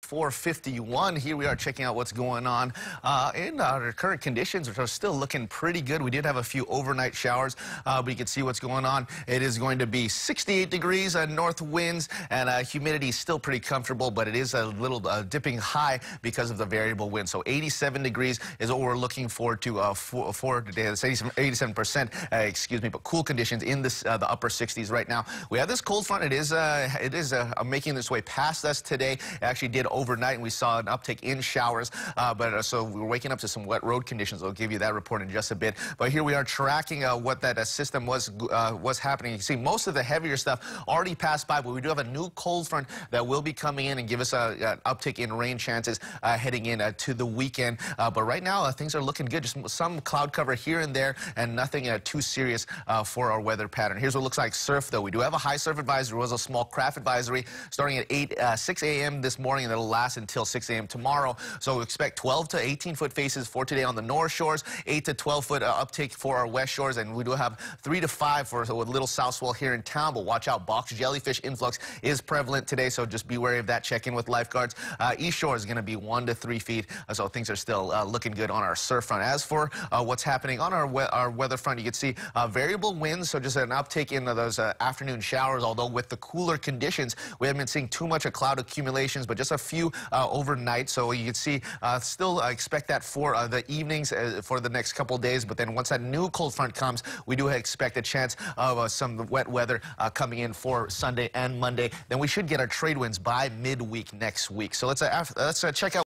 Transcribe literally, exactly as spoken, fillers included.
four fifty-one. Here we are checking out what's going on uh, in our current conditions, which are still looking pretty good. We did have a few overnight showers, uh, but you can see what's going on. It is going to be sixty-eight degrees, uh, north winds, and uh, humidity is still pretty comfortable, but it is a little uh, dipping high because of the variable wind. So eighty-seven degrees is what we're looking forward to uh, for, for today. That's eighty-seven percent, uh, excuse me, but cool conditions in this, uh, the upper sixties right now. We have this cold front. It is, uh, it is uh, making its way past us today. It actually did overnight, and we saw an uptick in showers, uh, but uh, so we're waking up to some wet road conditions. I'll give you that report in just a bit. But here we are tracking uh, what that uh, system was uh, was happening. You can see most of the heavier stuff already passed by, but we do have a new cold front that will be coming in and give us a, an uptick in rain chances uh, heading in uh, to the weekend. Uh, but right now, uh, things are looking good. Just some cloud cover here and there, and nothing uh, too serious uh, for our weather pattern. Here's what it looks like surf, though. We do have a high surf advisory. There was a small craft advisory starting at eight, uh, six A M this morning, and it'll last until six A M tomorrow. So we expect twelve to eighteen foot faces for today on the north shores, eight to twelve foot uh, uptick for our west shores, and we do have three to five for a little south swell here in town. But watch out, box jellyfish influx is prevalent today, so just be wary of that. Check in with lifeguards. Uh, east shore is going to be one to three feet, uh, so things are still uh, looking good on our surf front. As for uh, what's happening on our we our weather front, you can see uh, variable winds, so just an uptick in those uh, afternoon showers. Although with the cooler conditions, we haven't been seeing too much of cloud accumulations, but just a few uh, overnight. So you can see uh, still uh, expect that for uh, the evenings uh, for the next couple days. But then once that new cold front comes, we do expect a chance of uh, some wet weather uh, coming in for Sunday and Monday. Then we should get our trade winds by midweek next week. So let's uh, let's uh, check out